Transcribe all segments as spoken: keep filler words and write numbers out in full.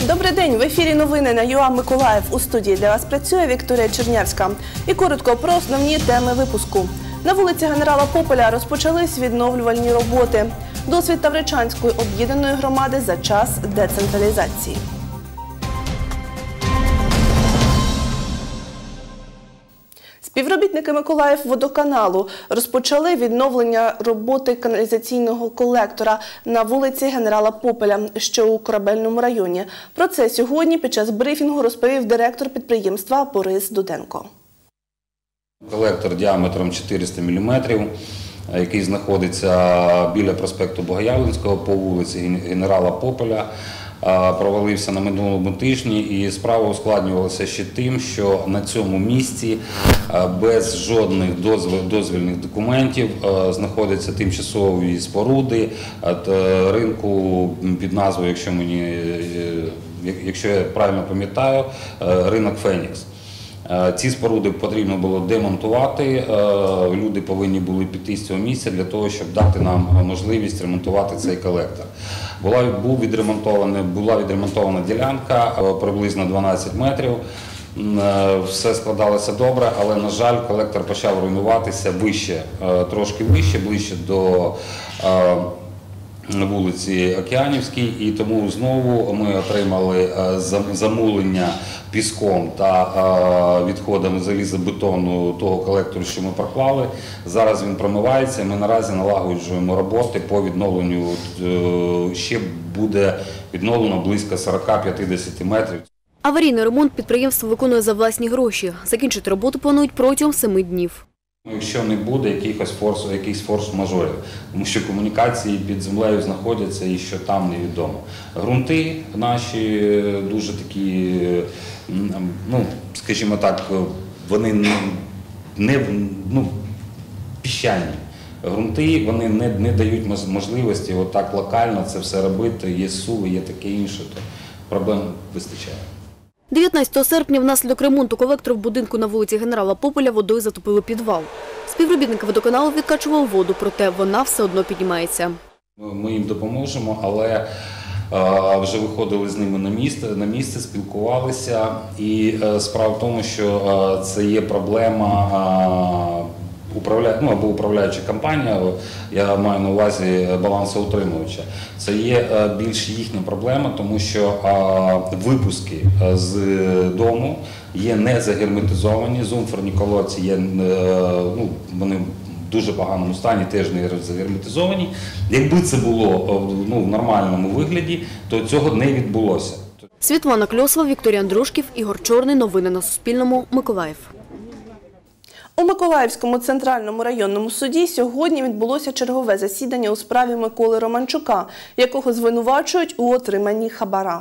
Добрий день! В ефірі новини на ЮА Миколаїв. У студії для вас працює Вікторія Чернявська. І коротко про основні теми випуску. На вулиці Генерала Пополя розпочались відновлювальні роботи. Досвід Тавричанської об'єднаної громади за час децентралізації. Співробітники Миколаївводоканалу розпочали відновлення роботи каналізаційного колектора на вулиці Генерала Пополя, що у Корабельному районі. Про це сьогодні під час брифінгу розповів директор підприємства Борис Дуденко. Колектор діаметром чотириста міліметрів, який знаходиться біля проспекту Богоявленського по вулиці Генерала Пополя, провалився на минулому тижні, і справа ускладнювалася ще тим, що на цьому місці без жодних дозвільних документів знаходяться тимчасові споруди ринку під назвою, якщо мені, якщо я правильно пам'ятаю, ринок Фенікс. Ці споруди потрібно було демонтувати, люди повинні були піти з цього місця для того, щоб дати нам можливість ремонтувати цей колектор. Була, був відремонтована, була відремонтована ділянка приблизно дванадцять метрів, все складалося добре, але, на жаль, колектор почав руйнуватися вище, трошки вище, ближче до вулиці Океанівській, і тому знову ми отримали замулення піском та відходами залізобетону того колектору, що ми проклали. Зараз він промивається, ми наразі налагоджуємо роботи по відновленню, ще буде відновлено близько сорока-п'ятдесяти метрів. Аварійний ремонт підприємство виконує за власні гроші. Закінчити роботу планують протягом семи днів. Якщо не буде якихось форс, якихось форс-мажорів, тому що комунікації під землею знаходяться і що там невідомо. Ґрунти наші дуже такі, ну, скажімо так, вони не, ну, піщані. Ґрунти, вони не, не дають можливості отак локально це все робити, є суви, є таке інше, то проблем вистачає. дев'ятнадцятого серпня внаслідок ремонту колектора в будинку на вулиці Генерала Пополя водою затопило підвал. Співробітники водоканалу відкачували воду, проте вона все одно піднімається. Ми їм допоможемо, але а, вже виходили з ними на місце, на місце, спілкувалися. І а, справа в тому, що а, це є проблема а, управля... ну, або управляюча компанія, я маю на увазі балансоутримувача. Це є а, більш їхня проблема, тому що а, випуски з дому є не загерметизовані, зумферні колодці є, ну, вони в дуже поганому стані, теж не загерметизовані. Якби це було, ну, в нормальному вигляді, то цього не відбулося. Світлана Кльосова, Вікторій Андрушків, Ігор Чорний. Новини на Суспільному. Миколаїв. У Миколаївському центральному районному суді сьогодні відбулося чергове засідання у справі Миколи Романчука, якого звинувачують у отриманні хабара.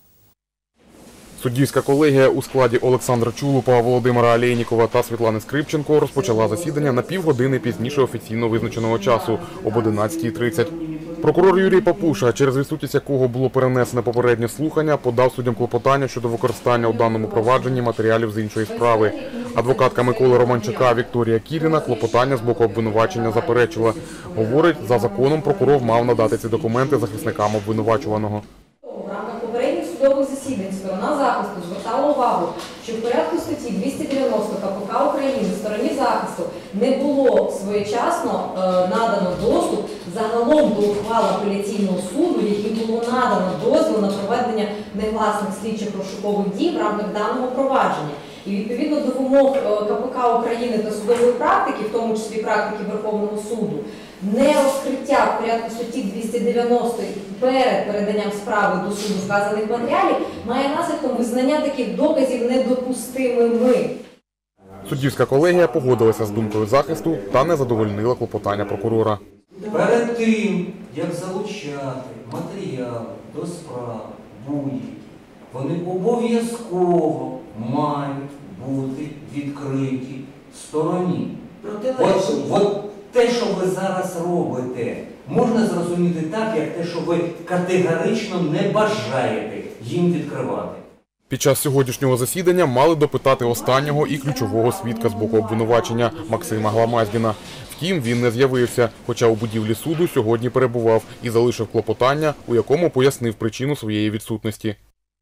Суддівська колегія у складі Олександра Чулупа, Володимира Алєйнікова та Світлани Скрипченко розпочала засідання на півгодини пізніше офіційно визначеного часу – об одинадцятій тридцять. Прокурор Юрій Папуша, через відсутність якого було перенесене попереднє слухання, подав суддям клопотання щодо використання у даному провадженні матеріалів з іншої справи. Адвокатка Миколи Романчука Вікторія Кіріна клопотання з боку обвинувачення заперечила. Говорить, за законом прокурор мав надати ці документи захисникам обвинувачуваного. В рамках попередніх судових засідань сторона захисту звертала увагу, що в порядку статті двісті дев'яносто КПК України стороні захисту не було своєчасно е, надано доступ загалом до ухвали апеляційного суду, яким було надано дозвіл на проведення негласних слідчих розшукових дій в рамках даного провадження. І відповідно до вимог КПК України та судової практики, в тому числі практики Верховного суду, не розкриття в порядку статті двісті дев'яносто перед переданням справи до суду вказаних матеріалів має наслідком визнання таких доказів недопустимими. Суддівська колегія погодилася з думкою захисту та не задовольнила клопотання прокурора. Перед тим, як залучати матеріали до справи будь-які, вони обов'язково мають бути відкриті стороні. От, от те, що ви зараз робите, можна зрозуміти так, як те, що ви категорично не бажаєте їм відкривати. Під час сьогоднішнього засідання мали допитати останнього і ключового свідка з боку обвинувачення Максима Гламаздіна. Втім, він не з'явився, хоча у будівлі суду сьогодні перебував і залишив клопотання, у якому пояснив причину своєї відсутності.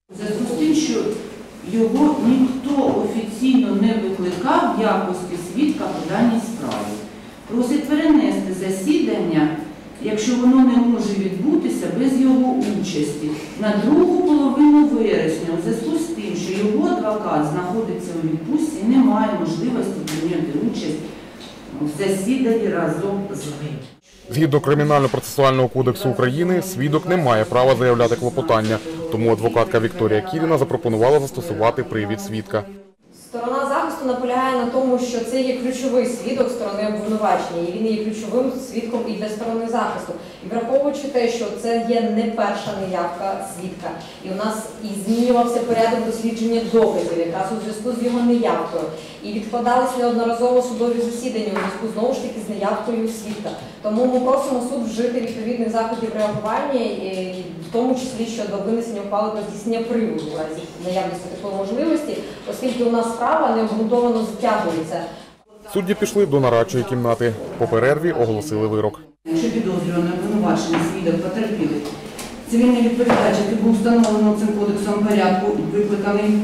У зв'язку з тим, що його ніхто офіційно не викликав в якості свідка по даній справі. Просить перенести засідання, якщо воно не може відбутися без його участі, на другу половину вересня, у зв'язку з тим, що його адвокат знаходиться у відпустці і не має можливості прийняти участь в засіданні разом з ним. Згідно Кримінально-процесуального кодексу України, свідок не має права заявляти клопотання, тому адвокатка Вікторія Кіріна запропонувала застосувати привід свідка. Сторона захисту наполягає на тому, що це є ключовий свідок сторони обвинувачення, і він є ключовим свідком і для сторони захисту. І враховуючи те, що це є не перша неявка свідка, і у нас і змінювався порядок дослідження доказів, якраз у зв'язку з його неявкою, і відкладалися неодноразово судові засідання у зв'язку знову ж таки з неявкою свідка. Тому ми просимо суд вжити відповідних заходів реагування, і в тому числі щодо винесення ухвали про здійснення приводу у разі наявності такої можливості, оскільки у нас справа необґрунтовано затягується. Судді пішли до нарадчої кімнати. По перерві оголосили вирок. Якщо підозрюваний, обвинувачений, свідок, потерпілий, цивільний відповідач, який був встановлено цим кодексом порядку, викликаний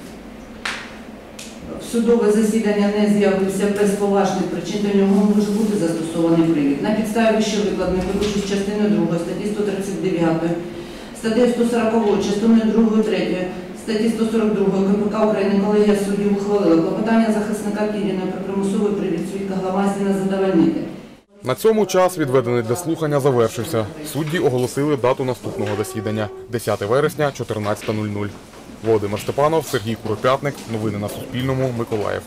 в судове засідання, не з'явився без поважних причин, до нього може бути застосований привід. На підставі вище викладених виключно з частини другої статті сто тридцять дев'ять, статті сто сорок, частини другої, третьої, статті сто сорок два КПК України колегія суддів ухвалила клопотання захисника Кіріної про примусовий привід свідка Гломазіна задовольнити. На цьому час, відведений для слухання, завершився. Судді оголосили дату наступного засідання – десяте вересня, чотирнадцята нуль нуль. Володимир Степанов, Сергій Куропятник. Новини на Суспільному. Миколаїв.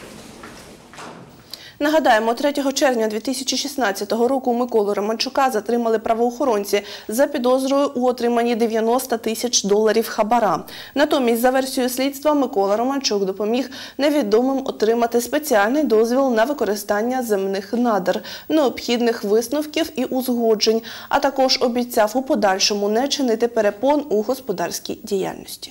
Нагадаємо, третього червня дві тисячі шістнадцятого року Миколу Романчука затримали правоохоронці за підозрою у отриманні дев'яноста тисяч доларів хабара. Натомість, за версією слідства, Микола Романчук допоміг невідомим отримати спеціальний дозвіл на використання земних надр, необхідних висновків і узгоджень, а також обіцяв у подальшому не чинити перепон у господарській діяльності.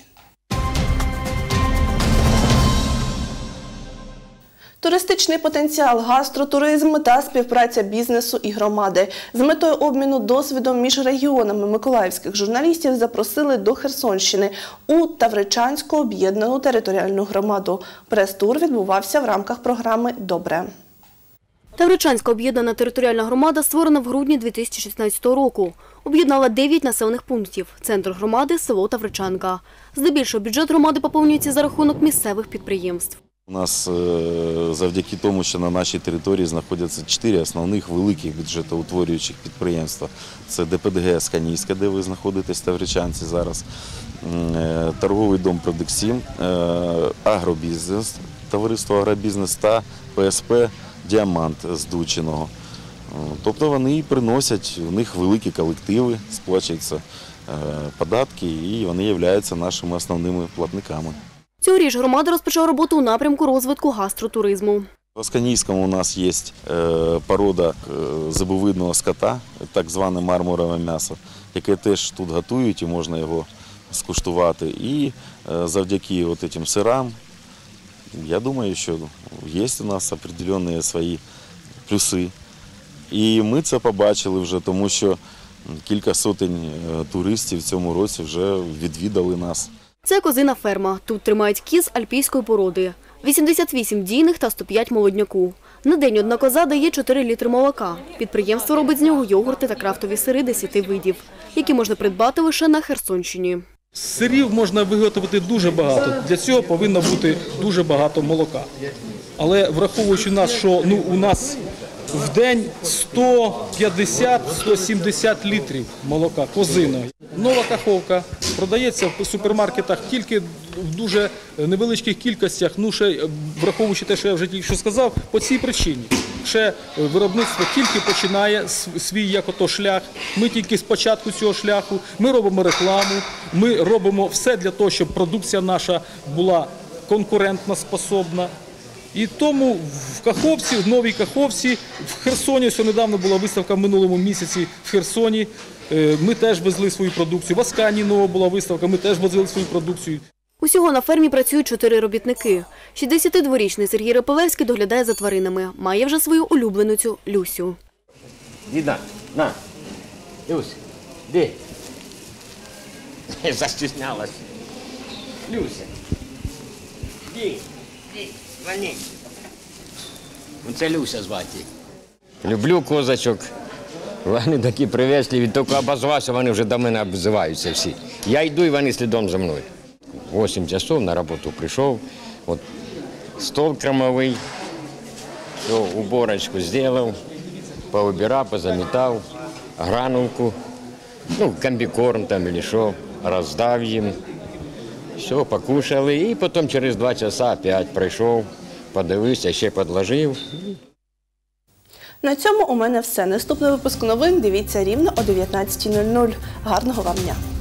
Туристичний потенціал, гастротуризм та співпраця бізнесу і громади. З метою обміну досвідом між регіонами миколаївських журналістів запросили до Херсонщини у Тавричанську об'єднану територіальну громаду. Прес-тур відбувався в рамках програми «Добре». Тавричанська об'єднана територіальна громада створена в грудні дві тисячі шістнадцятого року. Об'єднала дев'ять населених пунктів. Центр громади – село Тавричанка. Здебільшого бюджет громади поповнюється за рахунок місцевих підприємств. У нас завдяки тому, що на нашій території знаходяться чотири основних великих бюджетоутворюючих підприємства. Це ДПДГ «Сканійська», де ви знаходитесь, Тавричанці зараз, торговий дом «Продексім», агробізнес, товариство «Агробізнес» та ПСП «Діамант» з Дучиного. Тобто вони приносять, у них великі колективи, сплачуються податки і вони являються нашими основними платниками. Цьогоріч громада розпочала роботу у напрямку розвитку гастротуризму. В Сканійському у нас є порода зебовидного скота, так зване мармурове м'ясо, яке теж тут готують і можна його скуштувати. І завдяки от цим сирам, я думаю, що є у нас определенні свої плюси. І ми це побачили вже, тому що кілька сотень туристів в цьому році вже відвідали нас. Це козина ферма. Тут тримають кіз альпійської породи. вісімдесят вісім дійних та сто п'ять молодняку. На день одна коза дає чотири літри молока. Підприємство робить з нього йогурти та крафтові сири десяти видів, які можна придбати лише на Херсонщині. Сирів можна виготовити дуже багато. Для цього повинно бути дуже багато молока. Але враховуючи нас, що ну, у нас в день сто п'ятдесят - сто сімдесят літрів молока козиного. Нова каховка продається в супермаркетах тільки в дуже невеличких кількостях, ну ще враховуючи те, що я вже тільки що сказав, по цій причині. Ще виробництво тільки починає свій як ото шлях, ми тільки з початку цього шляху, ми робимо рекламу, ми робимо все для того, щоб продукція наша була конкурентно способна. І тому в Каховці, в Новій Каховці, в Херсоні, ось недавно була виставка в минулому місяці в Херсоні, ми теж везли свою продукцію. В Аскані нова була виставка, ми теж возили свою продукцію. Усього на фермі працюють чотири робітники. шістдесятидворічний Сергій Репелевський доглядає за тваринами. Має вже свою улюбленицю Люсю. Діда, на, Люсь, де? Застіснялась. Люся. Ді, ді, звони. Оце Люся звати. Люблю козачок. Вони такі привезливі, тільки обозвався, вони вже до мене обзиваються всі. Я йду, і вони слідом за мною. Вісім часов на роботу прийшов, от стол кромовий, все, уборочку зробив, поубирав, позамітав, гранулку, ну, комбікорм там або що, роздав їм. Все, покушали, і потім через два часа опять прийшов, подивився, ще підложив. На цьому у мене все. Наступний випуск новин дивіться рівно о дев'ятнадцятій нуль нуль. Гарного вам дня!